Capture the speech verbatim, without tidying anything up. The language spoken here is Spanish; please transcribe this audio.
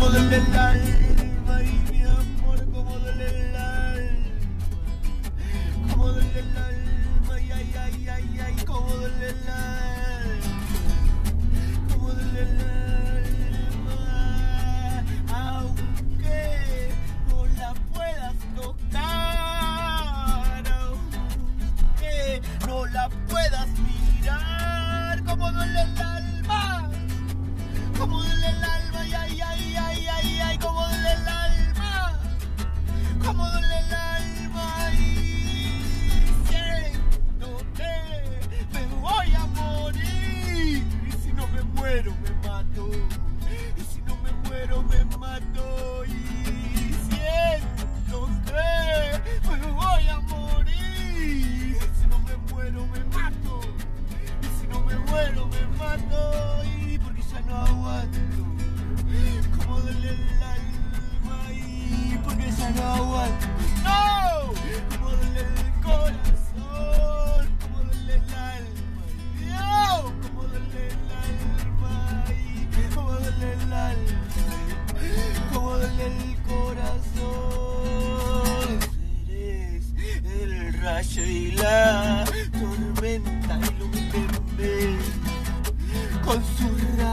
como duele el alma, y mi amor, como duele el alma, como duele el alma, ay, ay, ay, ay, ay, como duele el alma, como duele el alma, aunque no la puedas tocar, aunque no la puedas mirar, como duele el alma, como duele el alma, ay, ay, ay, ay, ay, ay, como duele el alma, como duele el alma, y siento que me voy a morir, y si no me muero me mato, y si no me muero me mato, y siento que me voy a morir, y si no me muero me mato, y si no me muero me mato, y porque ya no aguanto, como duele el alma, y porque ya no aguanto, no, como duele el corazón, como duele el alma, Dios, como duele el alma, y como duele el alma, como duele el corazón. Eres el rayo y la tormenta, ilumínenme con su rayo.